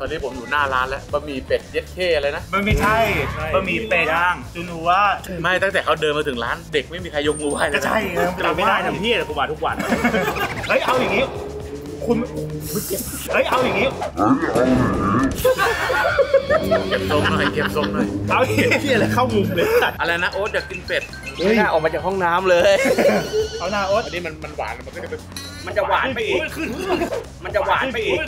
ตอนนี้ผมอยู่หน้าร้านแล้วบะหมี่เป็ดเย็ดเข้อะไรนะมันไม่ใช่บะหมี่เป็ดย่างจูนูว่าไม่ตั้งแต่เขาเดินมาถึงร้านเด็กไม่มีใครยกมือไหว้เลยใช่จำไม่ได้ทำพี่แต่กูมาทุกวันเฮ้ยเอาอย่างนี้คุณเฮ้ยเอาอย่างนี้เก็บทรงหน่อยเก็บทรงหน่อยเอาที่อะไรเข้ามุมเลยอะไรนะโอ๊ตอยากกินเป็ดไม่น่าออกมาจากห้องน้ำเลยเอาหน้าโอ๊ตอันนี้มันหวานมันก็จะเป็นมันจะหวานไปอีกมันจะหวานไปอีก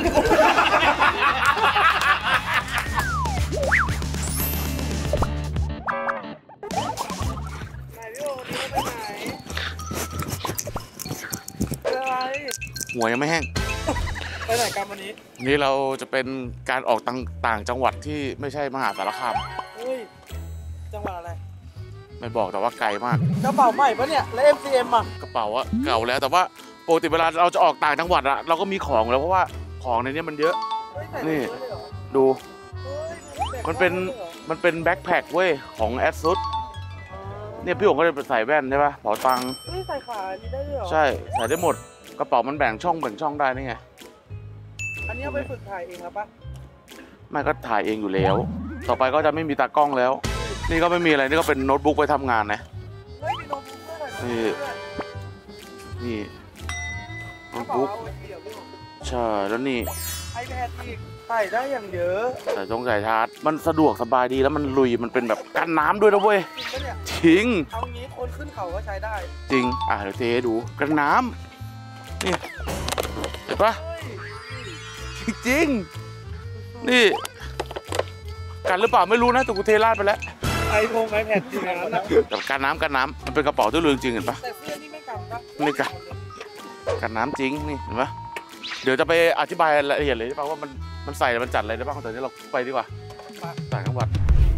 หัวยังไม่แห้งไปไหนกันวันนี้นี่เราจะเป็นการออกต่างจังหวัดที่ไม่ใช่มหาสารคามเฮ้ยจังหวัดอะไรไม่บอกแต่ว่าไกลมากกระเป๋าใหม่ปะเนี่ยแล้ว MCM อ่ะกระเป๋าอะเก่าแล้วแต่ว่าปกติเวลาเราจะออกต่างจังหวัดอะเราก็มีของแล้วเพราะว่าของในนี้มันเยอะนี่ดูมันเป็นแบ็คแพ็คเว้ยของแอดซุดเนี่ยพี่หงก็จะใส่แว่นใช่ป่ะเป๋าตังค์ใส่ขาอันนี้ได้ด้วยเหรอใช่ใส่ได้หมดกระเป๋ามันแบ่งช่องได้นี่ไงอันนี้เอาไปฝึกถ่ายเองแล้วปะไม่ก็ถ่ายเองอยู่แล้วต่อไปก็จะไม่มีตากล้องแล้วนี่ก็ไม่มีอะไรนี่ก็เป็นโน้ตบุ๊กไปทำงานนะมีโน้ตบุ๊กด้วยนี่โน้ตบุ๊กใช่แล้วนี่ iPad อีกใส่ได้อย่างเยอะใส่ชาร์จมันสะดวกสบายดีแล้วมันลุยมันเป็นแบบกันน้ำด้วยนะเว้ยจริงเอางี้คนขึ้นเขาก็ใช้ได้จริงเดี๋ยวเทให้ดูกันน้ำนี่เห็นปะจริงนี่กันหรือเปล่าไม่รู้นะแต่กูเทราดไปแล้ว iPad จริงนะแต่กันน้ำมันเป็นกระเป๋าที่เรืองจริงเห็นปะแต่เสื้อนี่ไม่กันปะไม่กันน้ำจริงนี่เห็นปะเดี๋ยวจะไปอธิบายละเอียดเลยได้ป่ะว่ามันใส่มันจัดอะไรได้บ้างตอนนี้เราไปดีกว่าต่างจังหวัด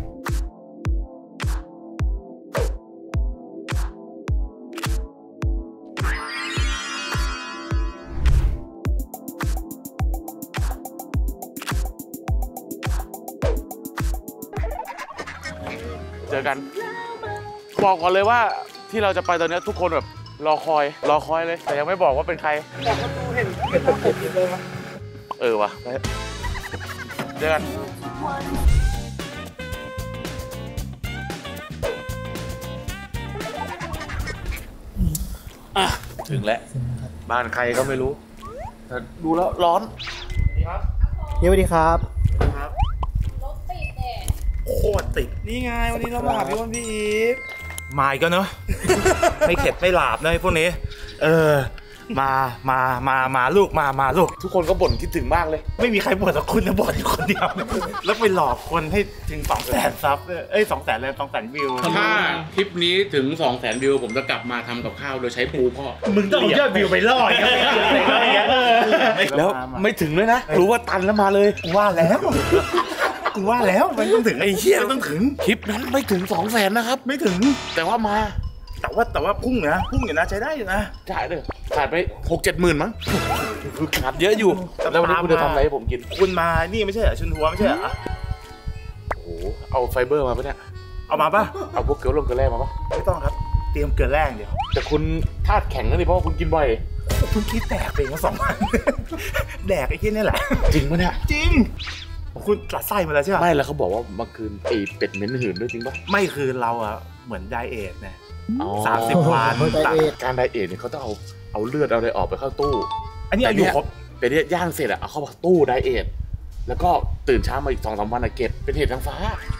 เจอกันบอกก่อนเลยว่าที่เราจะไปตอนนี้ทุกคนแบบรอคอยเลยแต่ยังไม่บอกว่าเป็นใครแต่ประตูเห็นติดเลยมั้ยว่ะเจอกันถึงแล้วบ้านใครก็ไม่รู้แต่ดูแล้วร้อนสวัสดีครับรถติดโคตรติดนี่ไงวันนี้เรามาหาพี่วันพี่อีฟมาอีกแล้วเนอะไม่เข็ดไม่หลาบเลยพวกนี้มาลูกมาลูกทุกคนก็บ่นคิดถึงมากเลยไม่มีใครบ่นหรอกคุณนะบ่นอยู่คนเดียวแล้วไปหลอกคนให้ถึง 200,000 ซับ200,000 เลย 200,000 วิวถ้าคลิปนี้ถึง 200,000 วิวผมจะกลับมาทำกับข้าวโดยใช้ปูพ่อมึงต้องเอายอดวิวไปล่อแล้วไม่ถึงเลยนะรู้ว่าตันแล้วมาเลยว่าแล้วมันต้องถึงไอ้เหี้ยต้องถึงคลิปนั้นไม่ถึง 200,000 นะครับไม่ถึงแต่ว่ามาแต่ว่าพุ่งอยู่นะใช้ได้อยู่นะใช่เลยขาดไป 6-7 หมื่นมั้งคือขาดเยอะอยู่แล้ววันนี้คุณจะทำอะไรให้ผมกินคุณมานี่ไม่ใช่เหรอชุนหัวไม่ใช่เหรอโอ้โหเอาไฟเบอร์มาปะเนี่ยเอามาปะเอาพวกเกลือแร่มาปะไม่ต้องครับเตรียมเกลือแร่เดียวแต่คุณธาตุแข็งนะนี่เพราะว่าคุณกินบ่อยคุณคิดแตกไปมา2 วันแดกไอ้ที่นี่แหละจริงปะเนี่ยจริงคุณตัดไส้มาแล้วใช่ไหมไม่แล้วเขาบอกว่าเมื่อคืนไอ้เป็ดเหม็นหืนด้วยจริงปะไม่คือเราอะเหมือนไดเอทนะ30 วันการไดเอทเนี่ยเขาต้องเอาเลือดเอาอะไรออกไปเข้าตู้อันนี้อายุครบแต่เนี่ยย่างเสร็จอะเอาเข้าตู้ไดเอทแล้วก็ตื่นเช้ามาอีก 2-3 วันเก็บเป็นเห็ดนางฟ้า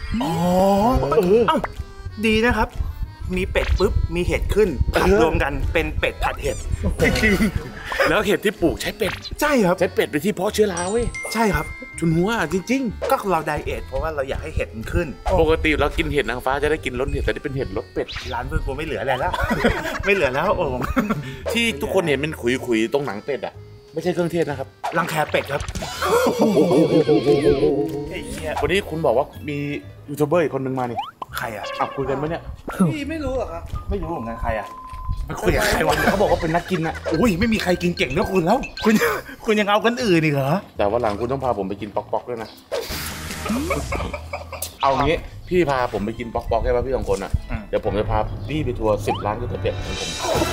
ดีนะครับมีเป็ดปุ๊บมีเห็ดขึ้นผัดรวมกันเป็นเป็ดผัดเห็ดแล้วเห็ดที่ปลูกใช้เป็ดใช่ครับใช้เป็ดไปที่เพาะเชื้อราเว้ยใช่ครับชุนหัวจริงๆก็เราไดเอทเพราะว่าเราอยากให้เห็ดมันขึ้นปกติเรากินเห็ดนางฟ้าจะได้กินรสเห็ดแต่นี่เป็นเห็ดรสเป็ดร้านเพื่อนกูไม่เหลืออะไรแล้วไม่เหลือแล้วโอ้ที่ทุกคนเห็นเป็นขุยๆตรงหนังเป็ดอะไม่ใช่เครื่องเทศนะครับรังแคเป็ดครับวันนี้คุณบอกว่ามียูทูบเบอร์อีกคนนึงมานี่ใครอ่ะคุยกันไหมเนี่ยพี่ไม่รู้หรอครับไม่รู้เหมือนกันใครอ่ะไม่คุยกับใครวะเขาบอกว่าเป็นนักกินอ่ะอุ้ยไม่มีใครกินเก่งเท่าคุณแล้วคุณยังเอากันอื่นอีกเหรอแต่ว่าหลังคุณต้องพาผมไปกินป๊อกๆด้วยนะเอางี้พี่พาผมไปกินป๊อกๆใช่ป่ะพี่2 คนอ่ะเดี๋ยวผมจะพาพี่ไปทัวร์10 ร้านก๋วยเตี๋ยวเป็ดของผม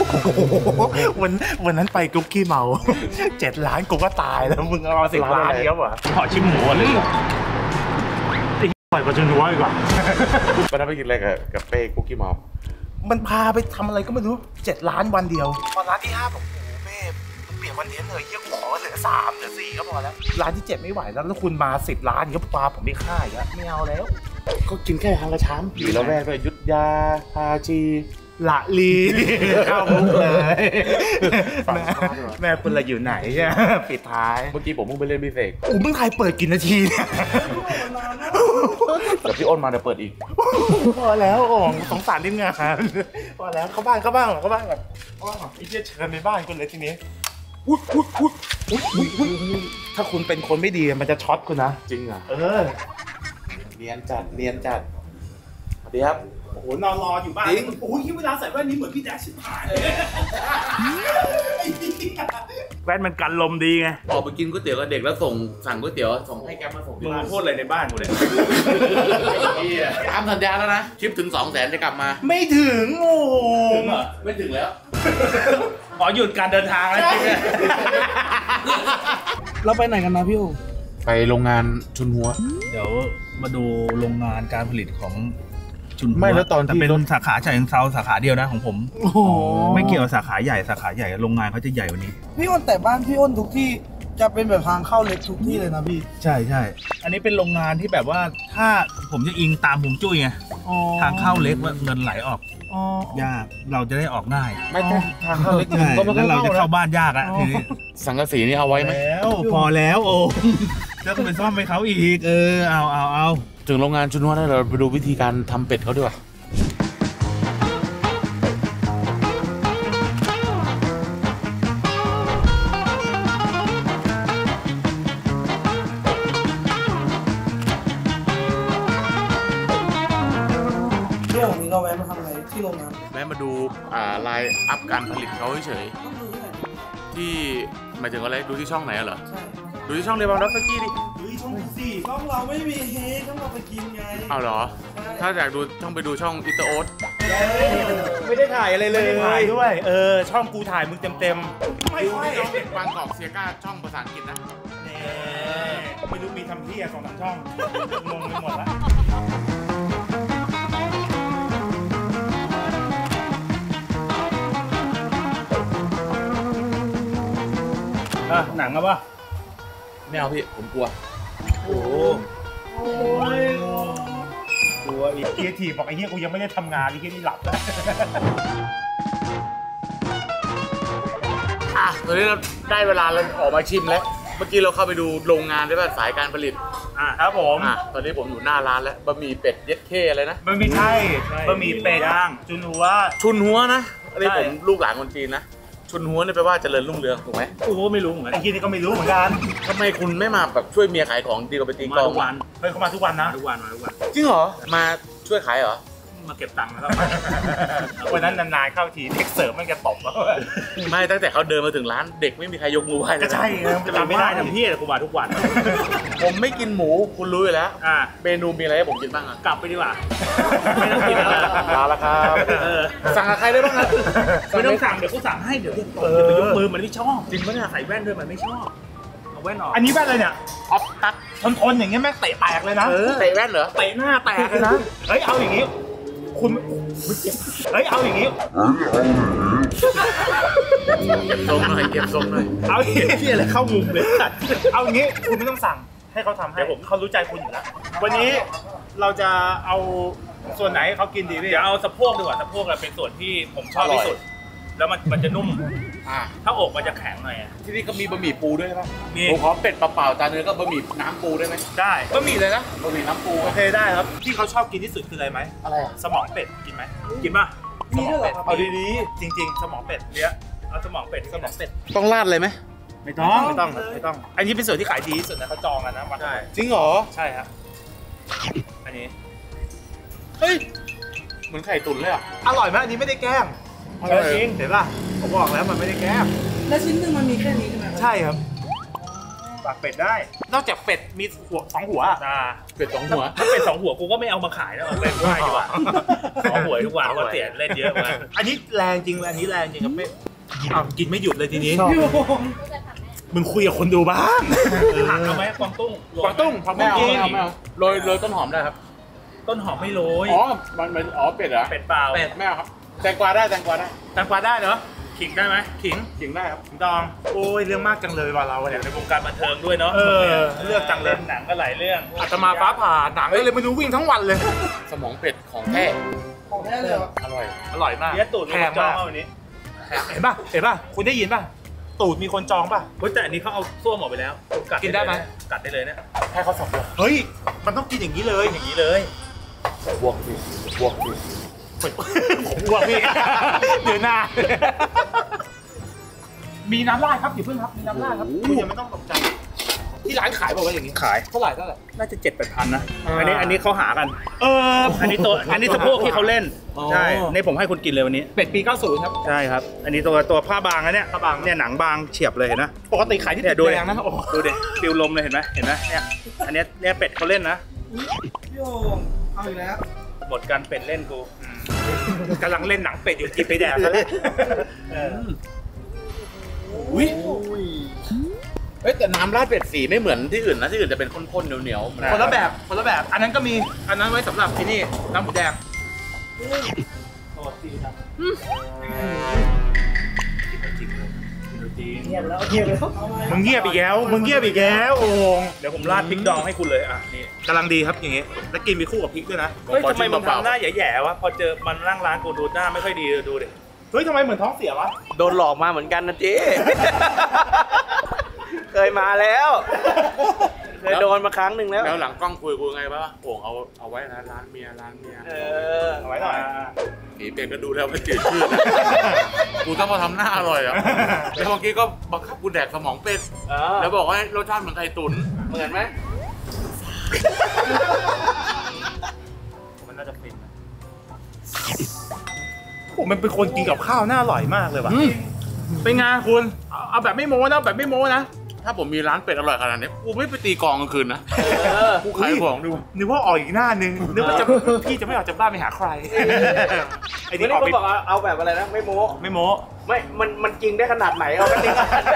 วันนั้นไปกุ๊กกี้เมา7 ล้านกูก็ตายแล้วมึงเอา10 ล้านเดียวเหรอขอชิมหมูเลยไอ้ปล่อยกว่าจนนัวอีกว่าไปทำไปกินอะไรกับเป้กุ๊กกี้เมามันพาไปทำอะไรก็ไม่รู้7 ล้านวันเดียวพอร้านที่5บอกโอ้โหเป้เปลี่ยนวันเลี้ยงเลยเยี่ยขอเหลือ3เหลือ4ก็พอแล้วร้านที่7ไม่ไหวแล้วคุณมา10 ล้านก็ปาผมไม่ค่ายแล้วไม่เอาแล้วก็กินแค่ทางละชามอยู่ละแวกด้วยยุทธยาพาชีละลีเข้ามุกเลยแม่คุณละอยู่ไหนใช่ไหมปิดท้ายเมื่อกี้ผมเพิ่งไปเล่นพิเศษโอ้มึงไทยเปิดกี่นาทีเนี่ยเดี๋ยวพี่อ้นมาเดี๋ยวเปิดอีกพอแล้วโอ่งสงสารทีมงานพอแล้วเข้าบ้านเข้าบ้านเหรอเข้าบ้านแบบไอ้เหี้ยเชิญในบ้านคุณเลยทีนี้ถ้าคุณเป็นคนไม่ดีมันจะช็อตคุณนะจริงอ่ะเนียนจัดเนียนจัดสวัสดีครับโอ้โหนอนรออยู่บ้านโอ้ยเวลาใส่แว่นนี้เหมือนพี่แจ๊คชิบหายแว่นมันกันลมดีไงออกไปกินก๋วยเตี๋ยวกับเด็กแล้วสั่งก๋วยเตี๋ยวส่งให้แกมาส่งมึงพูดอะไรในบ้านกูเลยตามสัญญาแล้วนะชิปถึง 200,000จะกลับมาไม่ถึงโอ้โหไม่ถึงแล้วขอหยุดการเดินทางแล้วจริงเลยเราไปไหนกันนะพี่โอไปโรงงานชุนหัวเดี๋ยวมาดูโรงงานการผลิตของชุนหัวไม่แล้วตอนที่แต่เป็นสาขาฉะเชิงเทราสาขาเดียวนะของผมไม่เกี่ยวกับสาขาใหญ่สาขาใหญ่โรงงานเขาจะใหญ่กว่านี้พี่อ้นแต่บ้านพี่อ้นทุกที่จะเป็นแบบทางเข้าเล็กทุกที่เลยนะพี่ใช่ใช่อันนี้เป็นโรงงานที่แบบว่าถ้าผมจะอิงตามผมจุ้ยไงอ๋อทางเข้าเล็กเงินไหลออกอ๋อยากเราจะได้ออกง่ายไม่ต้องทางเข้าเล็กใช่ก็ไม่ค่แล้อวย เราจะเข้าเข้าบ้านยากอะทีนี้สังกะสีนี่เอาไว้ไหมแล้วพอแล้วโอ้แล้วก็ไปซ่อมให้เขาอีกเอาถึงโรงงานชุนหัวได้เราไปดูวิธีการทำเป็ดเขาดีกว่าเรื่องของนี้เราแวะมาทำอะไรที่โรงงานแม่มาดูไลน์อัพการผลิตเขาเฉยต้องดูที่ไหนๆที่หมายถึงอะไรดูที่ช่องไหนเหรอใช่ดูที่ช่องเรบานด็อกสกี้ดิเฮ้ยช่องสี่ช่องเราไม่มีเฮช่องเราไปกินไงเอาเหรอ ถ้าอยากดูช่องไปดูช่องอิตาโอ๊ตไม่ได้ถ่ายอะไรเลยไม่ได้ถ่ายด้วยช่องกูถ่ายมึงเต็มๆไม่ดูค่อยที่ช่องบางกอกเซียก้าช่องภาษาอังกฤษนะไม่รู้มีทำที่อะ2-3 ช่องงงไปหมดแล้วหนังอะปะไม่เอาพี่ ผมกลัวโอ้ยตัวอีกเกียร์ทีบอกไอ้เหี้ยกูยังไม่ได้ทำงานไอ้เหี้ยนี่หลับแล้วตอนนี้เราได้เวลาเราออกมาชิมแล้ว เมื่อกี้เราเข้าไปดูโรงงานได้ป่ะสายการผลิตครับผมตอนนี้ผมอยู่หน้าร้านแล้วบะหมี่เป็ดเย็ดเข้อะไรนะมันไม่ใช่บะหมี่เป็ดย่างจุนหัวชุนหัวนะอันนี้ใช่ผมลูกหลานคนจีนนะ ชุนหัวเนี่ยแปลว่าเจริญรุ่งเรืองถูกไหมกูก็ไม่รู้เหมือนกันไอ้เหี้ยนี่ก็ไม่รู้เหมือนกันทำไมคุณไม่มาแบบช่วยเมียขายของดีกว่าไปตีกลองเฮ้ยเขามาทุกวันนะทุกวันจริงเหรอ มาช่วยขายเหรอมาเก็บตังค์แล้ววันนั้นนานๆเข้าทีเด็กเสิร์ฟมันจะตบแล้วไม่ตั้งแต่เขาเดินมาถึงร้านเด็กไม่มีใครยกมือไหว้เลยก็ใช่ไงจะจำไม่ได้ทำพี่แต่กูมาทุกวันผมไม่กินหมูคุณรู้อยู่แล้วอ่ะเมนูมีอะไรให้ผมกินบ้างอะกลับไปดีกว่าไม่ต้องกินแล้วลาละครับ สั่งกับใครได้บ้างครับไม่ต้องสั่งเดี๋ยวกูสั่งให้เดี๋ยวไปยกมือมันไม่ชอบจริงปะเนี่ยใส่แว่นด้วยมันไม่ชอบเอาแว่นออกอันนี้แว่นอะไรเนี่ยออฟตัดทนๆอย่างเงี้ยแม่งเตะแตกเลยนะเตะแว่นเหรอเตะหน้าแตกเลยนะเฮ้ยเอาอย่างงี้คุณเฮ้ยเอาอย่างงี้เก็บทรงหน่อยเก็บทรงหน่อยเอาอย่างงี้พี่อะไรเข้ามุมเลยเอาอย่างงี้คุณไม่ต้องสั่งให้เขาทำให้เขารู้ใจคุณอยู่แล้ววันนี้เราจะเอาส่วนไหนให้เขากินดีพี่เดี๋ยวเอาสะโพกดีกว่าสะโพกเป็นส่วนที่ผมชอบที่สุด แล้วมันจะนุ่ม ถ้าอกมันจะแข็งหน่อยที่นี่ก็มีบะหมี่ปูด้วยใช่ปะมีผมขอเป็ดเปล่าๆจานนึงก็บะหมี่น้ำปูได้ไหมได้บะหมี่เลยนะบะหมี่น้ำปูโอเคได้ครับที่เขาชอบกินที่สุดคืออะไรไหมอะไรอะสมองเป็ดกินไหมกินป่ะมีด้วยเหรอครับเอาดีๆจริง ๆ สมองเป็ดเนี้ยเอาสมองเป็ดสมองเป็ดต้องราดเลยไหมไม่ต้องไม่ต้องไม่ต้อง อันนี้เป็นส่วนที่ขายดีที่สุดนะเขาจองกันนะวันใช่จริงเหรอใช่ครับอันนี้เฮ้ยเหมือนไข่ตุ๋นเลยอ่ะอร่อยไหมอันนี้ไม่ได้แกล้งอร่อยจริงเห็นป่ะผมบอกแล้วมันไม่ได้แกล้งและชิ้นหนึ่งมันมีแค่นี้ใช่ไหมครับใช่ครับปากเป็ดได้ นอกจากเป็ดมีหัว2 หัวเป็ด2 หัวถ้าเป็น2 หัวกูก็ไม่เอามาขายแล้วเอาเป็นง่ายดีกว่า2 หัวทุกวันก็เสียเล่นเยอะมากอันนี้แรงจริงอันนี้แรงจริงครับเป็ดกินไม่หยุดเลยทีนี้มึงคุยกับคนดูบ้างผักเอาไหมกวางตุ้งไม่เอาโรยต้นหอมได้ครับต้นหอมไม่โรยอ๋อมันเป็ดเหรอเป็ดเปล่าเป็ดไม่เอาครับแตงกวาได้แตงกวาได้เนาะขิงได้ไหมขิงได้ครับขิงดองโอ้ยเรื่องมากจังเลยว่ะเราอเนี่ยยู่ในวงการบันเทิงด้วยเนาะเลือกจังเลยหนังก็หลายเรื่องอาตมาฟ้าผ่าหนังเลยไม่รู้วิ่งทั้งวันเลยสมองเป็ดของแท้ของแท้เลยเหรออร่อยอร่อยมากเนี้ยตูดมีแพคงนจองมากเอาวันนี้เห็นป่ะคุณได้ยินป่ะตูดมีคนจองป่ะเฮ้ยแต่อันนี้เขาเอาส้วมออกไปแล้วกัดกินได้ไหมกัดได้เลยเนี่ยให้เขา2 ตัวเฮ้ยมันต้องกินอย่างนี้เลยอย่างนี้เลยบวกดิผมกลัวพี่ เดี๋ยวหน้า มีน้ำราดครับอย่าเพิ่งครับมีน้ำราดครับคุณยังไม่ต้องตกใจที่ร้านขายบอกว่าอย่างนี้ขายเท่าไหร่น่าจะ7-8 พันนะอันนี้เขาหากันเอออันนี้สะโพกที่เขาเล่นอ๋อใช่นี่ผมให้คุณกินเลยวันนี้เป็ดปี 90 ครับใช่ครับ อันนี้ตัวผ้าบางนะเนี่ยผ้าบางเนี่ยหนังบางเฉียบเลยเห็นไหมปกติขายที่เนี่ติยดดูแดงนะโอ้ดูดิฟิวลมเลยเห็นไหมเนี่ยอันเนี้ยเนี่ยเป็ดเขาเล่นนะพี่โอ่งเอาอีกแล้วหมดการเป็ดเล่นกูกำลังเล่นหนังเป็ดอยู่กินไปแดกแล้วอุ้ยเฮ้ยแต่น้ำราดเป็ดสีไม่เหมือนที่อื่นนะที่อื่นจะเป็นข้นๆเหนียวๆคนละแบบ อันนั้นก็มีอันนั้นไว้สำหรับที่นี่น้ำหมูแดงเงียบแล้วเงียบแล้วมึงเงียบอีกแล้วโอ่งเดี๋ยวผมราดพริกดองให้คุณเลยอ่ะนี่กำลังดีครับอย่างงี้แล้วกินไปคู่กับพริกด้วยนะเฮ้ยทำไมมึงทำหน้าแย่ๆวะพอเจอมันนั่งร้านกูดูหน้าไม่ค่อยดีดูดิเฮ้ยทำไมเหมือนท้องเสียวะโดนหลอกมาเหมือนกันนะเจ๊เคยมาแล้ว เคยโดนมาครั้งหนึ่งแล้วแล้วหลังกล้องคุยกูไงป่ะโอ่งเอาไว้นะร้านเมียเออเอาไว้หน่อยผีเป็ดก็ดูแล้วไม่จืดชืดกูต้องมาทำหน้าอร่อยอ่ะแล้วเมื่อกี้ก็บังคับกูแดกสมองเป็ด แล้วบอกว่ารสชาติเหมือนไข่ตุ๋นเหมือนไหมมันน่าจะฟินนะผมมันเป็นคนกินกับข้าวน่าอร่อยมากเลยว่ะเป็นไงคุณเอาแบบไม่โม้นะถ้าผมมีร้านเป็ดอร่อยขนาดนี้กูไม่ไปตีกองกลางคืนนะกูขายของดูนึกว่าออกอีกหน้านึงนึกว่าพี่จะไม่ออกจากบ้านไปหาใครไอ้วันนี่นี้ออกเขาไปบอกเอาแบบอะไรนะ ไม่โม้ไม่โม้ไม่ มันจริงได้ขนาดไหนเอากันดิ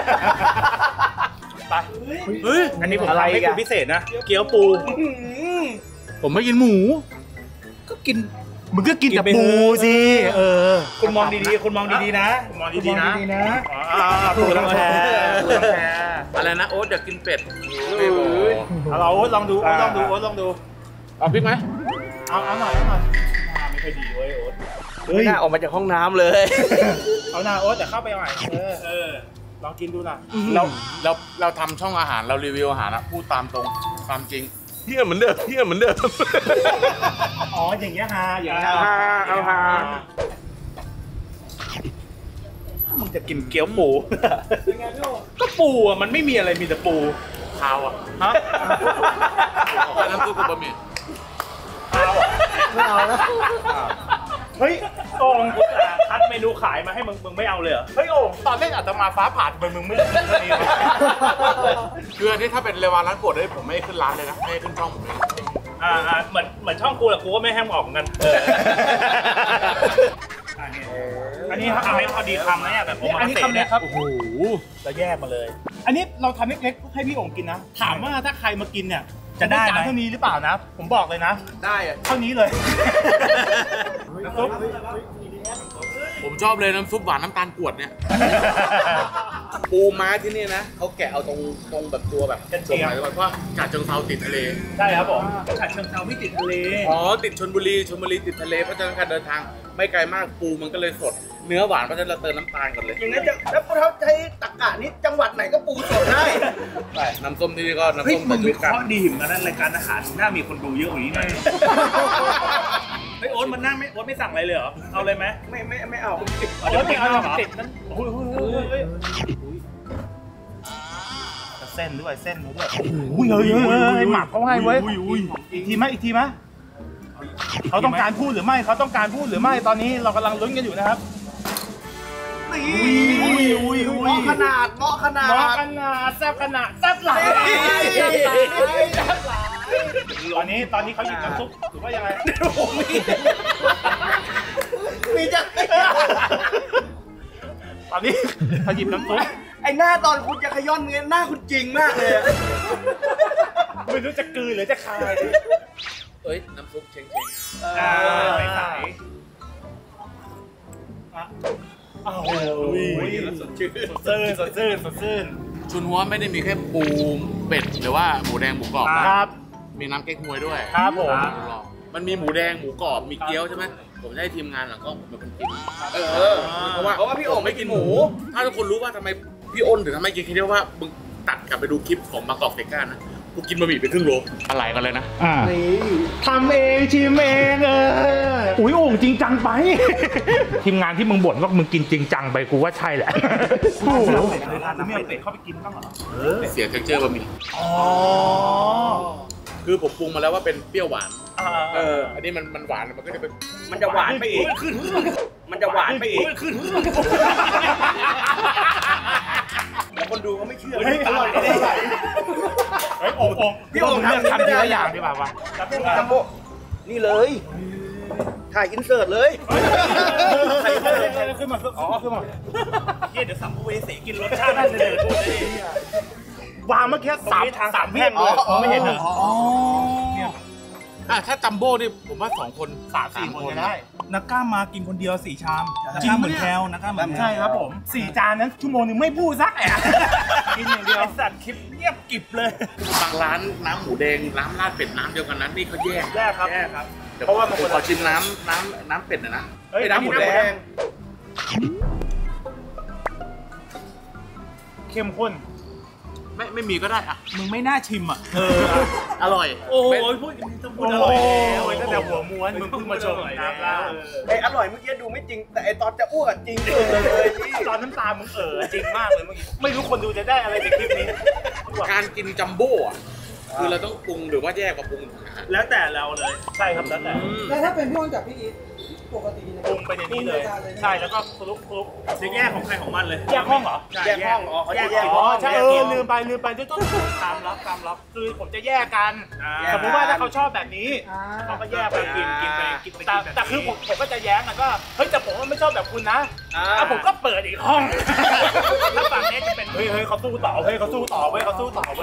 ไปเฮ้ยอันนี้ผมอะไรทำให้อีกคุอะณพิเศษนะเกี๊ยวปูผมไม่กินหมูก็กินมึงก็กินแต่ปูสิคุณมองดีๆคุณมองดีๆนะมองดีๆนะปูรังแคอะไรนะโอ๊ตอยากกินเป็ดเราลองดูลองดูเอาพริกไหมเอาหน่อยไม่ค่อยดีเว้ยโอ๊ตไม่น่าออกมาจากห้องน้ำเลยเอาหน้าโอ๊ตแต่เข้าไปใหม่ลองกินดูนะเราทำช่องอาหารเรารีวิวอาหารนะพูดตามตรงตามจริงเที่ยเหมือนเดิมอ๋ออย่างเงี้ยฮาอย่างเอาฮามึงจะกินเกี๊ยวปูก็ปูอ่ะมันไม่มีอะไรมีแต่ปูข้าวอ่ะฮะเอาไปน้ำซุปกับบะหมี่ไม่เอาแล้วเฮ้ยโอ่งคัดเมนูขายมาให้มึงไม่เอาเลยเหรอเฮ้ยโอ่งตอนเล่นอาตมาฟ้าผ่ามึงไม่ได้เท่านี้คืออันนี้ถ้าเป็นเรวาร้านโปรดเลยผมไม่ให้ขึ้นร้านเลยนะไม่ให้ขึ้นช่องผมเลยเหมือนช่องกูแหละกูก็ไม่ให้มึงออกเหมือนกันอันนี้ทำให้พอดีคำนะเนี่ยแบบผมอันนี้คำเนี้ยครับโอ้โหแล้วแยกมาเลยอันนี้เราทำเล็กๆให้พี่โอ่งกินนะ ถามว่าถ้าใครมากินเนี่ยจะได้ไหมจานเท่านี้หรือเปล่านะ ผมบอกเลยนะได้อะเท่านี้เลย น้ำซุปผมชอบเลยน้ำซุปหวานน้ำตาลกวดเนี่ย ปูม้าที่นี่นะเขาแกะเอาตรงแบบตัวแบบตรงไหนเลยเพราะกาดเชิงเซาติดทะเลใช่ครับผมฉัดเชิงเซาไม่ติดทะเลอ๋อติดชลบุรีติดทะเลเพราะฉะนั้นการเดินทางไม่ไกลมากปูมันก็เลยสด เนื้อหวานเพราะฉะนั้นเราเติมน้ำตาลก่อนเลยอย่างนั้นจะแล้วพวกเขาใช้ตะกะนี้จังหวัดไหนก็ปูสดได้น้ำส้มที่นี่ก็น้ำเฮ้ยส้มมึแต่งจุวิกเคกันราะห์ดีเหมือนกันนะรายการอาหารน่ามีคนดูเยอะกว่านี้หน่อยเฮ้ยโอ๊ตมันนั่งไม่โอ๊ตไม่สั่งอะไรเลยเหรอเอาเลยไหมไม่เอาเดี๋ยวติดเหรอติดนั้นเส้นด้วยโอ้ยเฮ้ยหมักเขาให้เว้ยอีกทีไหมเขาต้องการพูดหรือไม่ตอนนี้เรากำลังลุ้นกันอยู่นะครับเหมาะขนาดแซ่บขนาดแซ่บหลายตอนนี้เขาหยิบน้ำซุปหรือว่ายังไงมีจังตอนนี้เขาหยิบน้ำซุปไอหน้าตอนคุณจะขย้อนเงี้ยหน้าคุณจริงมากเลยไม่รู้จะกลืนหรือจะคายเอ้ยน้ำซุปเชงใสอ้าวสดชื่นๆชุนหัวไม่ได้มีแค่ปูเป็ดหรือว่าหมูแดงหมูกรอบนะครับ มีน้ำเก๊กฮวยด้วยครับผมมันมีหมูแดงหมูกรอบมีเกี๊ยวใช่ไหมผมจะให้ทีมงานหลังก็เป็นคนกินเพราะว่าพี่โอ่งไม่กินหมู ถ้าทุกคนรู้ว่าทำไมพี่อ้นถึงทำไมกินแค่เดียวว่ามึงตัดกลับไปดูคลิปของบางกอกเซก้านะกูกินบะหมี่ไปครึ่งโลอะไรกันเลยนะทำเองชิมเองอุ้ยโอ่งจริงจังไป ทีมงานที่มึงบ่นว่ามึงกินจริงจังไปกูว่าใช่แหละโอ้โหไม่เอาเป็ดเข้าไปกินบ้างเหรอเสียเท็กเจอร์บะหมี่คือผมปรุงมาแล้วว่าเป็นเปรี้ยวหวานอันนี้มันหวานมันก็จะเป็นมันจะหวานไปอีกมันจะหวานไปอีกแล้วคนดูเขาไม่เชื่ออร่อยโอ่งพี่โอ่งเลือกทำทีละอย่างดีกว่าวะจัมโบ้นี่เลยถ่ายอินเสิร์ตเลยถ่ายอินเสิร์ตขึ้นมาขึ้นมาเดี๋ยวสัมภเวสีกินรสชาตินั่นเลยวางเมื่อกี้สามแท่งเลยไม่เห็นเหรอถ้าจัมโบ้นี่ผมว่า2 คน 3-4 คนจะได้นักกล้ามมากินคนเดียว4 ชามนักกล้ามเหมือนแคลนักกล้ามเหมือนใช่ครับผม4 จานนั้นชั่วโมงนึงไม่พูดสักแอะกินอย่างเดียวไอสัตว์คลิปเงียบกริบเลยบางร้านน้ำหมูแดงน้ำราดเป็ดน้ำเดียวกันนั้นนี่เขาแยกแย่ครับเพราะว่าผมขอชิมน้ำเป็ดหน่อยนะเฮ้ยน้ำหมูแดงเข้มข้นไม่มีก็ได้อะมึงไม่น่าชิมอ่ะอร่อยโอ้ยพูดต้องพูดอร่อยแล้วตั้งแต่หัวม้วนมึงเพิ่งมาชมน้ำแล้วไออร่อยเมื่อกี้ดูไม่จริงแต่ไอตอนจะอ้วกจริงเลยตอนน้ำตามึงจริงมากเลยเมื่อกี้ไม่รู้คนดูจะได้อะไรจากคลิปนี้การกินจัมโบ้อะคือเราต้องปรุงหรือว่าแยกมาปรุงนะฮะแล้วแต่เราเลยใช่ครับแล้วแต่แล้วถ้าเป็นพี่อ้นกับพี่อีทปกติเนี่ยปรุงไปในนี้เลยใช่แล้วก็คลุกจะแยกของใครของมันเลยแยกห้องเหรอแยกห้องอ๋อเขาจะแยกอ๋ห้อองใช่ลืมไปด้วยต้นตามล็อกคือผมจะแยกกันอ่าสมมติว่าถ้าเขาชอบแบบนี้อ่าเขาก็แยกไปกินไปกินแต่คือผมก็จะแย้งนะก็เฮ้ยแต่ผมว่าไม่ชอบแบบคุณนะผมก็เปิดอีกห้องถ้าฝั่งนี้จะเป็นเฮ้ยเขาสู้ต่อเว้ยเขาสู้ต่อเว้ย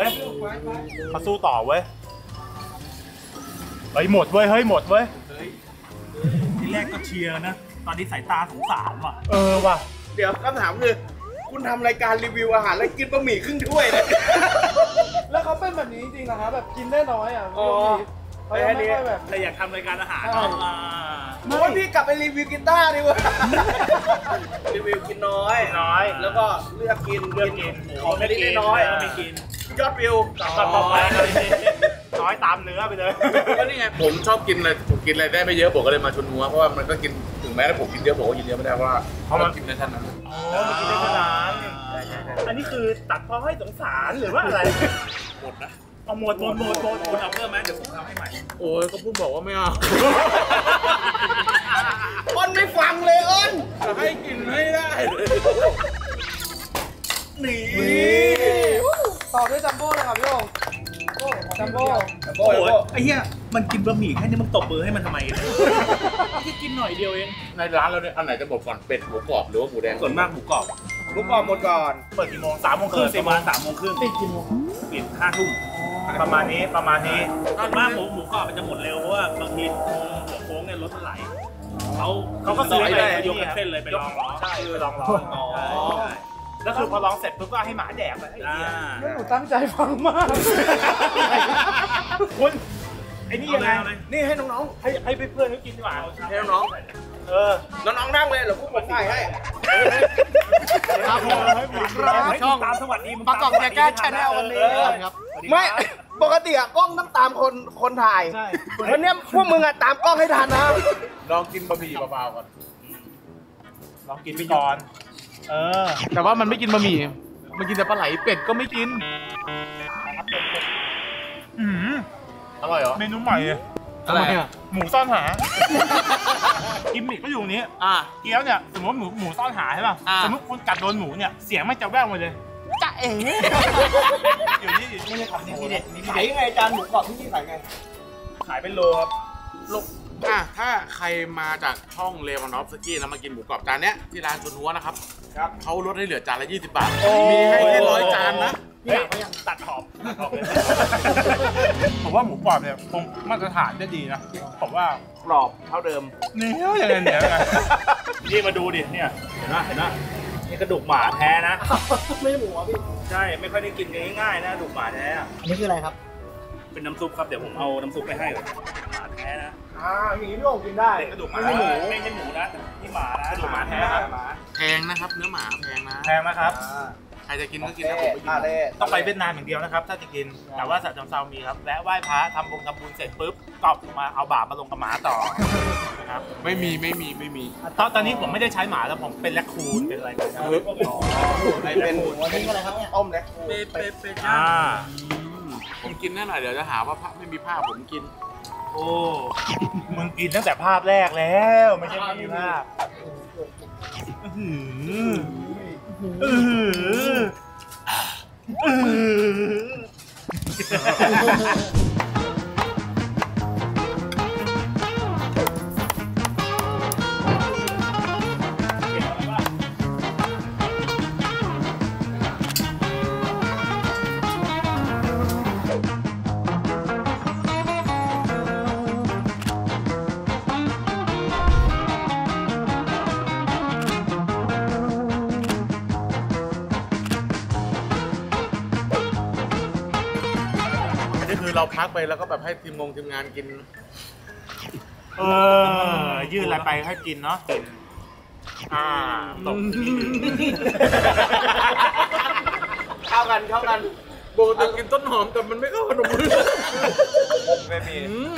หมดเว้ยทีแรกก็เชียร์นะ ตอนนี้สายตาสงสารว่ะว่ะเดี๋ยวคำถามคือคุณทำรายการรีวิวอาหารแล้วกินบะหมี่ครึ่งถ้วยเลยแล้วเขาเป็นแบบนี้จริงๆเหรอครับแบบกินได้น้อยอ่ะอ๋อเขายังไม่ค่อยแบบแต่อยากทำรายการอาหารใช่ผมว่าพี่กลับไปรีวิวกีตาร์ดีกว่ารีวิวกินน้อย แล้วก็เลือกกินของไม่ได้น้อยไม่กินยอดวิวต่อไปน้อยตามเนื้อไปเลยก็นี่ไงผมชอบกินอะไรผมกินอะไรได้ไม่เยอะผมก็เลยมาชวนหัวเพราะว่ามันก็กินถึงแม้ถ้าผมกินเยอะผมก็กินเยอะไม่ได้เพราะว่ามันกินในท่านนั้นมันกินได้ขนาดอันนี้คือตัดเพราะให้สงสารหรือว่าอะไรหมดนะเอาหมดคุณเอาเพิ่มไหมเดี๋ยวผมทำให้ใหม่โอ้ยก็เพิ่งบอกว่าไม่เอาอ้นไม่ฟังเลยอ้นให้กินให้ได้นี่ต่อด้วยจัมโบ้เลยครับพี่โอ่งจัมโบ้โอ้ยไอ้เหี้ยมันกินบะหมี่แค่นี้มึงตบมือให้มันทำไมแค่กินหน่อยเดียวเอง ในในร้านเราเนี่ยอันไหนจะหมดก่อนเป็ดหมูกรอบหรือว่าหมูแดงส่วนมากหมูกรอบลูกกรอบหมดก่อนเปิดกี่โมง3 โมงครึ่งประมาณ3 โมงครึ่งปิดกี่โมงปิด5 ทุ่มประมาณนี้ส่วนมากหมูกรอบมันจะหมดเร็วเพราะว่าบางทีหัวโค้งเนี่ยรถมันไหลเขาก็ซื้อไปยกเส้นเลยไปลองล้อใช่ไปลองล้อแล้วคือพอลองเสร็จปุ๊บก็ให้หมาแดกไปแล้วหนูตั้งใจฟังมากคุณไอ้นี่ยังไงนี่ให้น้องให้เพื่อนเขากินดีกว่าๆให้น้องๆน้องๆนั่งเลยเดี๋ยวพวกผมถ่ายให้ครับผมช่องตามสวัสดีมึงประกอบแก้ชาแนลวันนี้ครับไม่ปกติอะกล้องต้องตามคนถ่ายใช่วันเนี้ยพวกมึงอะตามกล้องให้ทันนะลองกินบะหมี่เบาๆก่อนลองกินไปก่อนแต่ว่ามันไม่กินบะหมี่มันกินแต่ปลาไหลเป็ดก็ไม่กินอร่อยเหรอเมนูใหม่อะไรอ่ะหมูซ่อนหากิมมิคก็อยู่ตรงนี้เกี๊ยวเนี่ยสมมติหมูซ่อนหาใช่ป่ะสมมติคุณกัดโดนหมูเนี่ยเสียงไม่จะแว่วมาเลยจ๊ะเอ๋อยู่นี่ไม่ได้ขายนี่เด็ดนี่ขายยังไงจานหมูกรอบที่นี่ขายไงขายเป็นโลครับถ้าใครมาจากช่องเลวานอฟสกี้แล้วมากินหมูกรอบจานเนี้ยที่ร้านซุนหัวนะครับเขาลดให้เหลือจานละ20 บาทมีให้แค่100 จานนะเฮ้ยตัดขอบผมว่าหมูกรอบเนี่ยคงมาตรฐานได้ดีนะผมว่ากรอบเท่าเดิมเนื้ออย่างเงี้ยนี่มาดูดิเนี่ยเห็นไหมนี่กระดูกหมาแท้นะไม่หมูอ่ะพี่ใช่ไม่ค่อยได้กินกันง่ายๆนะกระดูกหมาแท้อะอันนี้คืออะไรครับเป็นน้ำซุปครับเดี๋ยวผมเอาน้ำซุปไปให้เลยหมาแท้นะอย่างนี้พี่โอ่งกินได้เป็นกระดูกหมาไม่ใช่หมูไม่ใช่หมูนะนี่หมานะกระดูกหมาแท้ครับแพงนะครับเนื้อหมาแพงนะแพงนะครับใครจะกินก็กินนะผมไม่กินต้องไปเวียดนามอย่างเดียวนะครับถ้าจะกินแต่ว่าฉะเชิงเทรามีครับแวะไหว้พระทำบุญเสร็จปุ๊บก็มาเอาบาปมาลงกับหมาต่อนะครับไม่มีตอนนี้ผมไม่ได้ใช้หมาแล้วผมเป็นแรคคูนเป็นอะไรกันนะเป็นหมูอันนี้อะไรครับเนี่ยต้มแล็กคูผมกินแน่หน่อยเดี๋ยวจะหาว่าพระไม่มีผ้าผมกินโอ้มึงกินตั้งแต่ภาพแรกแล้วไม่ใช่ไม่มีภาพนี่คือเราพักไปแล้วก็แบบให้ทีมงานกินยื่นอะไรไปให้กินเนาะกินตกเข้ากันปกติกินต้นหอมแต่มันไม่เข้าขนมมือไม่มี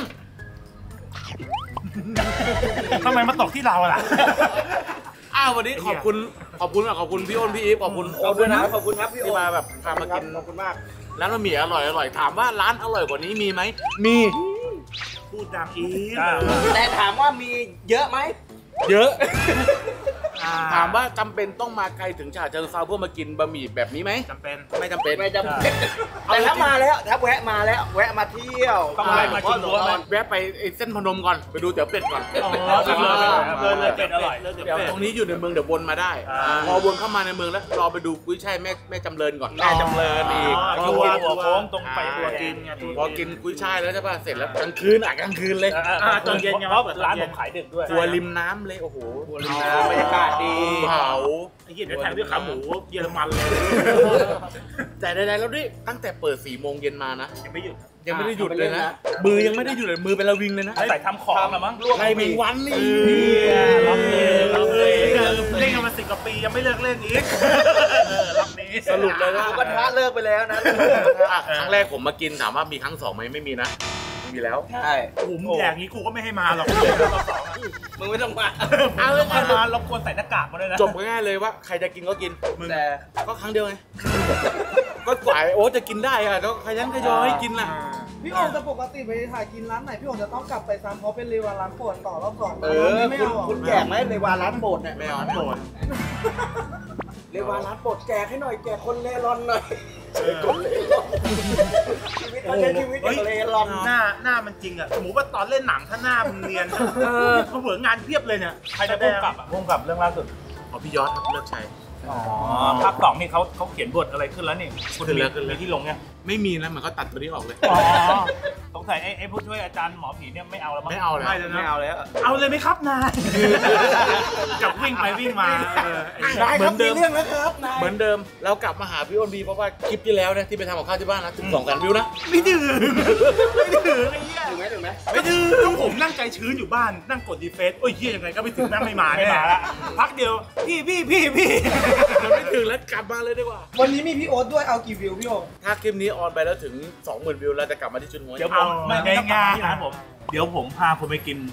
ทำไมมาตกที่เราล่ะวันนี้ขอบคุณพี่อ้นพี่อีฟขอบคุณขอบคุณครับพี่โอ่ที่งมาแบบพามากินขอบคุณมากร้านบะหมี่อร่อยถามว่าร้านอร่อยกว่านี้มีไหมมีพูดดังอีกแต่ถามว่ามีเยอะไหมเยอะ ถามว่าจำเป็นต้องมาไกลถึงฉะเชิงเทราเพื่อมากินบะหมี่แบบนี้ไหมจำเป็นไม่จำเป็นไม่จำเป็นแต่ถ้ามาแล้วถ้าแวะมาเที่ยวต้องไปมากินรั้วไหมแวะไปเส้นพนมก่อนไปดูเตี๋ยวเป็ดก่อนเลยเป็ดอร่อยเดี๋ยวตรงนี้อยู่ในเมืองเดี๋ยววนมาได้ พอวนเข้ามาในเมืองแล้วรอไปดูกุ้ยช่ายแม่จำเริญก่อนแม่จำเริญอีกหัวโค้งตรงไปหัวกินไงพอกินกุ้ยช่ายแล้วใช่ป่ะเสร็จแล้วกลางคืนเลยตอนเย็นไงเพราะร้านผมขายดึกด้วยครัวริมน้ำเลยโอ้โหบรรยากาศดีเผาไอ้เหี้ยเดี๋ยวแถมด้วยขาหมูเยอรมันเลยแต่ใดๆแล้วด้วยตั้งแต่เปิด4 โมงเย็นมานะยังไม่หยุดยังไม่ได้หยุดเลยนะ มือยังไม่ได้หยุดเลยมือเป็นระวิงเลยนะใส่ทำของละมั้งใครเป็นวันนี่รับเลยเล่นกันมา10 กว่าปียังไม่เลิกเล่นอีกรับนี้สรุปเลยนะก็กระทะเลิกไปแล้วนะครั้งแรกผมมากินถามว่ามีครั้ง2ไหมไม่มีนะมีแล้วใช่ผมอย่างนี้กูก็ไม่ให้มาหรอกมึงไม่ต้องมาเอาเลยมารบกวนใส่หน้ากากมาด้วยนะจบง่ายๆเลยว่าใครจะกินก็กินแต่ก็ครั้งเดียวไงก็กว่าโอ๊ตจะกินได้อะแล้วขยันขยอให้กินล่ะพี่โอ่งจะปกติไปถ่ายกินร้านไหนพี่โอ่งจะต้องกลับไปซ้ำเพราะเป็นรีวาร้านโปรดต่อรอบสอง ไม่เอาคุณแจกไหมในวาร้านโปรดเนี่ยไม่เอาโดนในวาร้านโปรดแจกให้หน่อยแจกคนเล่ร่อนหน่อยคนเล่ร่อนชีวิตเขาใช้ชีวิตอย่างเล่ร่อนหน้ามันจริงอ่ะหมูว่าตอนเล่นหนังถ้าหน้ามึงเนียนเขาเหมือนงานเพียบเลยเนี่ยใครจะพุ่งกลับอ่ะพุ่งกลับเรื่องล่าสุดขอพี่ยอดครับเลิกใช้ภาค2นี่เขาเขียนบทอะไรขึ้นแล้วนี่คุณมีที่ลงไงไม่มีนะมันก็ตัดตัวนี้ออกเลยสงสัยไอ้ผู้ช่วยอาจารย์หมอผีเนี่ยไม่เอาแล้วมั้งไม่เอาเลยไม่เอาแล้วเอาเลยไหมครับนายกับวิ่งไปวิ่งมาได้ครับมีเรื่องแล้วครับนายเหมือนเดิมแล้วกลับมาหาพี่อ้นบีเพราะว่าคลิปที่แล้วเนี่ยที่ไปทำกับข้าวที่บ้านนะถึง2,000 วิวนะไม่ดื่มไอ้เหี้ยถึงไหมไม่ดื่มก็ผมนั่งใจชื้นอยู่บ้านนั่งกดดีเฟซโอ้ยเหี้ยยังไงก็ไม่ถึงนั่งไม่มาละพักเดียวพี่มันไม่ถึงแล้วกลับมาเลยดีกว่าวันนี้มีพี่โอ๊ตด้วยเอากี่วิวพี่โอ่งถ้าคลิปนี้ออนไปแล้วถึง 20,000 วิวเราจะกลับมาที่ชุนหัวเดี๋ยวผมไม่ต้องกลับมาที่ร้านผมเดี๋ยวผมพาคุณไปกิน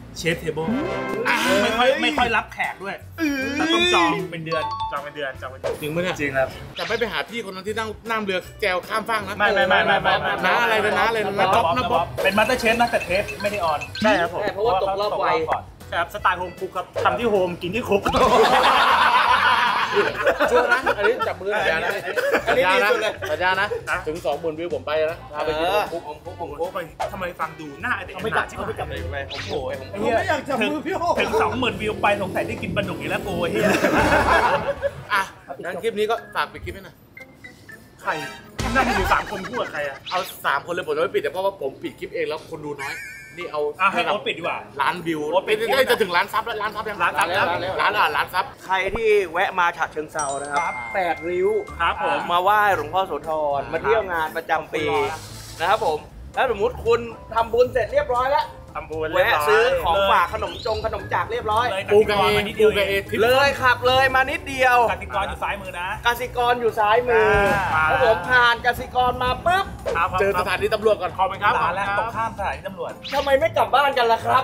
เชฟเทเบิลไม่ค่อยรับแขกด้วยแต่ต้องจองเป็นเดือนจริงมั้ยเนี่ยจริงครับแต่ไม่ไปหาพี่คนนั้นที่นั่งเรือแจวข้ามฟากนะไม่น้าอะไรนะน้าอะไรนะจ๊อบนะบ๊อบเป็นมาสเตอร์เชฟนะแต่เทปไม่ได้ออนใช่ครับผมเพราะว่าตกรอบไวใช่ครับสไตล์โฮมคุกครับทำที่โฮมกินที่คุกชัวร์นะอันนี้จับมือสัญญานะอันนี้ดีสุดเลยสัญญานะถึง 20,000 วิวผมไปนะพาไปกินคุกผมทำไมฟังดูหน้าไอ้เด็กไม่จับไม่จับเลยโอ้โหผมไม่อยากจับมือพี่โอ๊คถึง 20,000 วิวไปสงสัยได้กินปลาดุกอีกแล้วกูเฮียอ่ะงั้นคลิปนี้ก็ฝากปิดคลิปให้หน่อยใครนั่งอยู่3 คนพูดกับใครอ่ะเอา3 คนเลยผมจะไม่ปิดแต่เพราะว่าผมปิดคลิปเองแล้วคนดูน้อยนี่เอาให้โอ๊ตปิดดีกว่าล้านวิวโอ๊ตปิดได้จะถึงล้านซับแล้วล้านซับยังล้านซับแล้วล้านซับใครที่แวะมาฉะเชิงเซานะครับ8 ริ้วครับผมมาไหว้หลวงพ่อโสธรมาเที่ยวงานประจำปีนะครับผมแล้วสมมติคุณทำบุญเสร็จเรียบร้อยแล้วทำบุญแวะซื้อของฝากขนมจากเรียบร้อยปูกระเอปูกระเอทิปเลยขับเลยมานิดเดียวกติกรอยู่ซ้ายมือนะกสิกรอยู่ซ้ายมืออ่าแล้วผมผ่านกสิกรมาปุ๊บเจอสถานีตำรวจก่อนขอบคุณครับร้านแรกตรงข้ามสถานีตำรวจทำไมไม่กลับบ้านกันล่ะครับ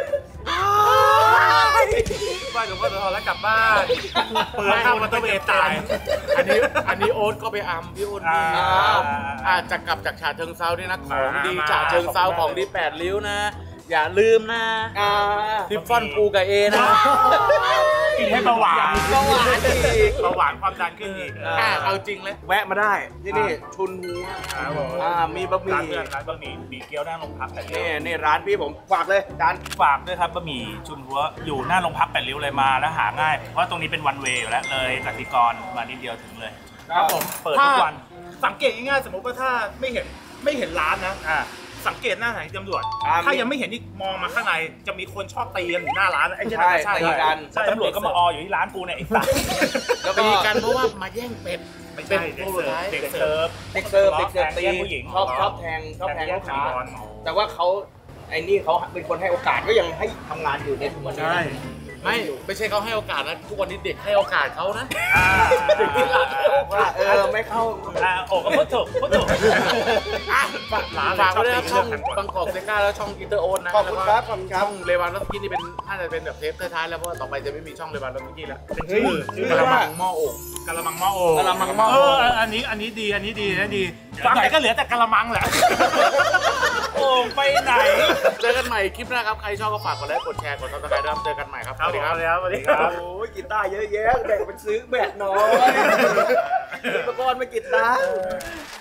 ไหว้หลวงพ่อโสธรแล้วกลับบ้านเปิดข้าวมันต้องเอตายอันนี้โอ๊ตก็ไปอัมพี่โอ๊ตนี่อาจจะกลับจากฉะเชิงเซาด้วยนะของดีฉะเชิงเซาของดี8 ริ้วนะ อย่าลืมนะทิฟฟอนปูกับเอนะกินให้เบาหวานเบาหวานอีกเบาหวานความดันขึ้นอีกเอาจริงเลยแวะมาได้ที่นี่ชุนหัวครับผมมีบะหร้านมี่เพื่อนร้านบะหมี่บีเกี๊ยวหน้าโรงพักแต่เลี้ยวนี่ร้านพี่ผมฝากเลยจานฝากด้วยครับบะหมี่ชุนหัวอยู่หน้าโรงพัก8 ริ้วเลยมาแล้วหาง่ายเพราะตรงนี้เป็นวันเวย์อยู่แล้วเลยกติกรมานิดเดียวถึงเลยครับผมเปิดทุกวันสังเกตง่ายๆสมมติว่าถ้าไม่เห็นร้านนะสังเกตหน้าสถานีตำรวจถ้ายังไม่เห็นนี่มองมาข้างในจะมีคนชอบตีกันอยู่หน้าร้านไอ้เจ้าหน้าที่ตีกันตำรวจก็มาอออยู่ที่ร้านกูเนี่ยไอ้สัสแล้วก็ตีกันเพราะว่ามาแย่งเป็ดไม่ใช่เด็กเสิร์ฟเด็กเสิร์ฟเด็กเสิร์ฟตีแย่งผู้หญิงชอบแทงลูกค้าแต่ว่าเขาไอ้นี่เขาเป็นคนให้โอกาสก็ยังให้ทำงานอยู่ในทุกวันนี้ไม่ใช่เขาให้โอกาสนะทุกวันนี้เด็กให้โอกาสเขานะเด็กที่หลังว่าไม่เข้าโอ้ก็พูดถูกฝากไว้ด้วยครับช่องบางกอกเซก้าแล้วช่องอินเตอร์โอนนะขอบคุณครับขอบคุณครับช่องเลวานลัสกี้นี่เป็นน่าจะเป็นแบบเทปท้ายๆแล้วเพราะว่าต่อไปจะไม่มีช่องเลวานลัสกี้แล้วเป็นชื่อกระมังหม้อโอ่งกะละมังหม้อโอ่งกะละมังหม้อโอ่งอันนี้ดีฟังไหนก็เหลือแต่กะละมังแหละโอ่งไปไหนเจอกันใหม่คลิปหน้าครับใครชอบก็ฝากกดไลค์กดแชร์กดซับสไครต์ด้วยครับเจอกันใหม่ครับสวัสดีครับสวัสดีครับโอ้ยกีตาร์เยอะแยะแบ่งเป็นซื้อแบตน้อยอุปกรณ์มากีตาร์